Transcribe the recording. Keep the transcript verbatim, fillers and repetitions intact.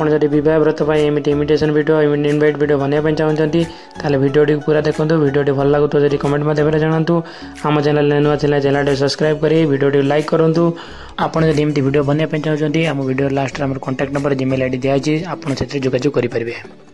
आप बह व्रत इमिटेसन वीडियो इनवाइट वीडियो बनवाई चाहते ताले वीडियो पूरा देखो। वीडियो भल लगुत जब कमेंट मध्यम जनातु। आम चैनल नुआ चैनल सब्सक्राइब करी वीडियो लाइक करूँ। आपड़ जब एमती वीडियो बनवाई चाहते आम वीडियो लास्ट में कंटाक्ट नंबर जीमेल आईडी दिखाई आप जोगाजोग करेंगे।